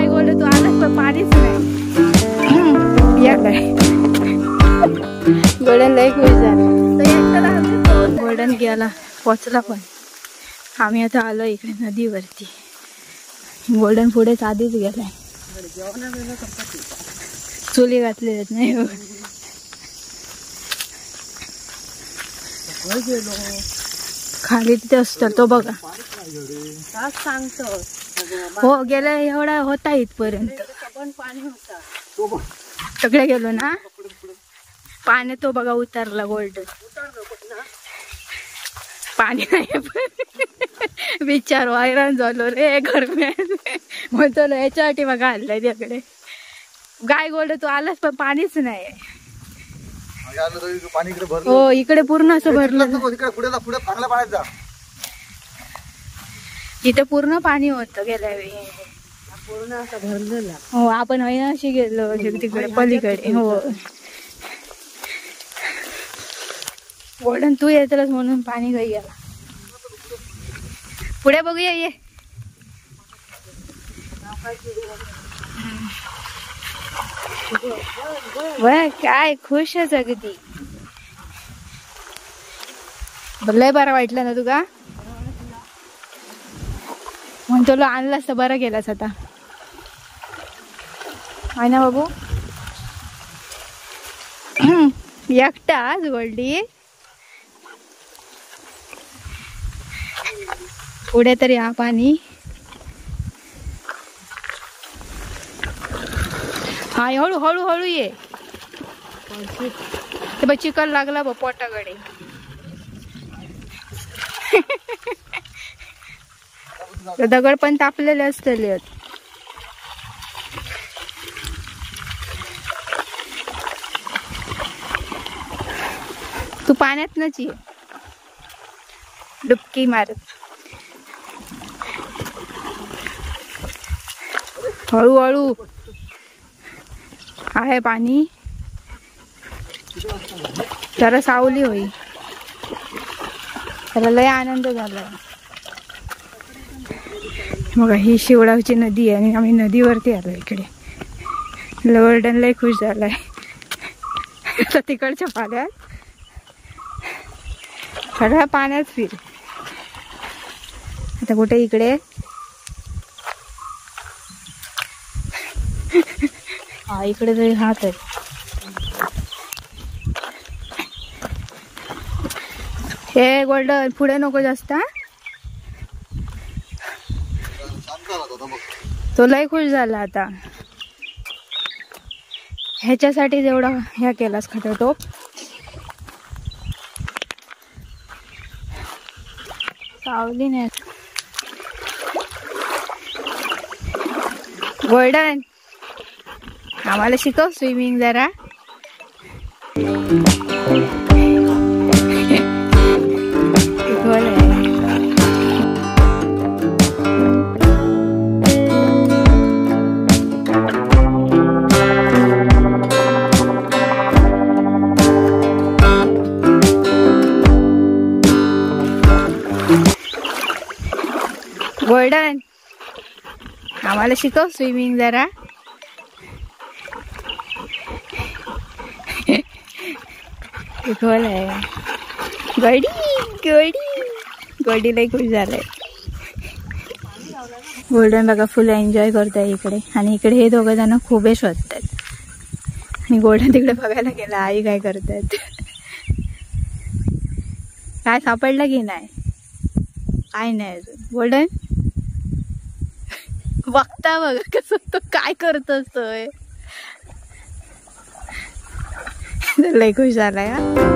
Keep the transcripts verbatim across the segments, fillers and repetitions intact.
गाय बोलले तू आलास पण पाणीच नाही या काय गोल्डन लय खुश झाला गोल्डन गेला पोचला पण आम्ही आता आलो इकडे नदीवरती गोल्डन पुढेच आधीच गेलाय चुली घातली नाही खाली तिथे असतो तो बघा सांगतो हो गेला एवढा होता इथपर्यंत सगळे गेलो ना पाणी तो बघा उतरला गोल्डन पाणी नाही विचार हैराण झालो रे गरम्यात म्हणतो याच्यासाठी बघा आणलाय तिकडे गाय गोल्ड तू आलास पण पाणीच नाही हो इकडे पूर्ण असं भरलं इथे पूर्ण पाणी होतं गेल्या वेळी पूर्ण असं भरलेलं हो आपण अशी गेलो तिकडे पलीकडे हो गोल्डन तू येतलच म्हणून पाणी घाई गेला पुढे बघूया ये वा काय खुश आहे अगदी लय बरं वाटलं ना तुका म्हणतो लो आणलास तर बरं गेलास आता आहे ना बाबू एकटाच गोल्डी पुढे तरी हा पाणी हा हळू हळू हळू ये ते चिकन लागला बघ पोटाकडे दगड पण तापलेले असतले तू पाण्यात नच ये डुबकी मारत हळूहळू आहे पाणी जरा सावली होई त्याला लय आनंद झाला मग ही शिवडावची नदी आहे आणि आम्ही नदीवरती आलो इकडे गोल्डन लय खुश झालाय आता तिकडच्या पाण्यात सगळ्या पाण्यात फिर आता कुठे इकडे हा इकडे तरी हात आहे हे गोल्डन पुढे नको जास्त तो लय खुश झाला आता ह्याच्यासाठी जेवढा ह्या केलास खटाटोप सावली नाही गोल्डन आम्हाला शिकव स्विमिंग जरा गोल्डन आम्हाला शिकव स्विमिंग जरा गडी गडी गडी लई खुश झालाय गोल्डन बघा फुल एन्जॉय करताय इकडे आणि इकडे हे दोघ जण खूप शोधतात आणि गोल्डन तिकडे बघायला गेला आई काय करतात काय सापडलं की नाही काय नाही अजून गोल्डन बघता बघा कसं तो काय करत असतोय लय खुश झालाय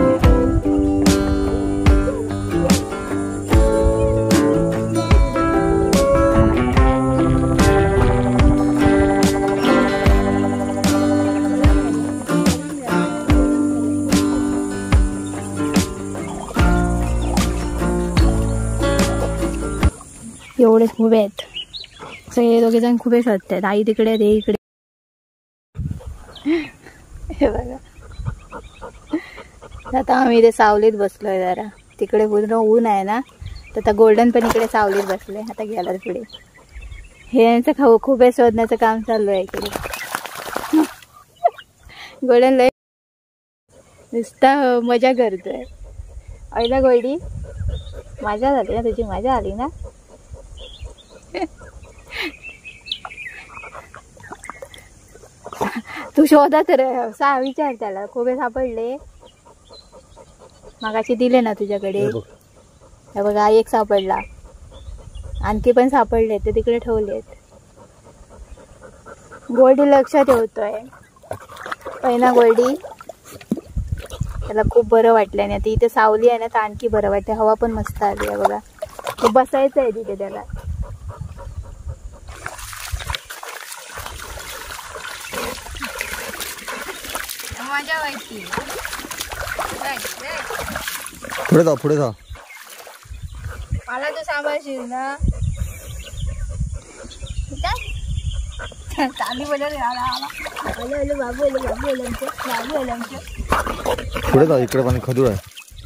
एवढे खूप आहेत सगळे दोघे जण खूप शोधतात आई तिकडे ते इकडे हे बघा आता आम्ही इथे सावलीत बसलोय जरा तिकडे पूर्ण ऊन आहे ना तर आता गोल्डन पण इकडे सावलीत बसले आता गेला पुढे हे यांचं खाऊ खूप शोधण्याचं काम चालू आहे इकडे. गोल्डन लय नुसता मजा करतोय. आईला गोल्डी मजा झाली ना तुझी, मजा आली ना. तू शोधा तर सा विचार त्याला खोबे सापडले मागाशी दिले ना तुझ्याकडे. हे बघा एक सापडला, आणखी पण सापडले ते तिकडे ठेवलेत. गोल्डी लक्ष ठेवतोय पहिला. गोल्डी त्याला खूप बरं वाटलं आणि आता इथे सावली आहे ना तर आणखी बरं वाटतं. हवा पण मस्त आली आहे बघा. तो बसायचं आहे तिथे त्याला. मजा व्हायची. पुढे जा पुढे जा. मला तू सांभाळशील ना. चालू बोल बाबू बाबू बाबू. पुढे जा, इकडे पाणी खदूळ आहे.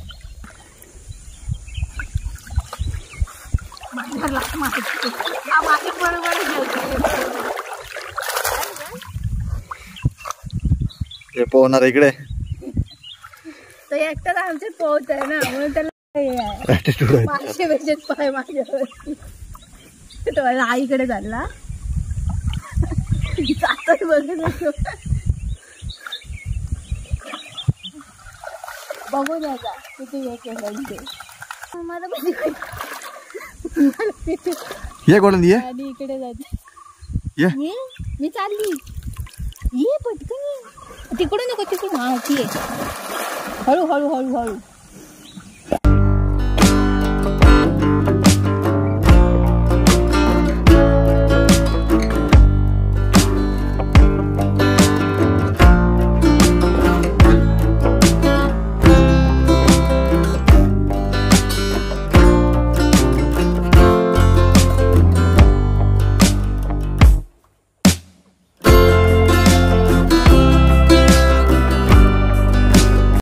हे पोहणार इकडे. तो एकटाच आमच्यात पोहत आहे ना म्हणून त्याला मासे बेचेत पाय माझ्यावरती. तो आईकडे चालला जातोय बघ. बघू द्या का किती एक मला ये गोल्डन ये. आणि इकडे जाते. ये मी चालली. ये पटकन ये. तिकडून नको तिकडून. हा ठीक आहे. हळू हळू हळू हळू.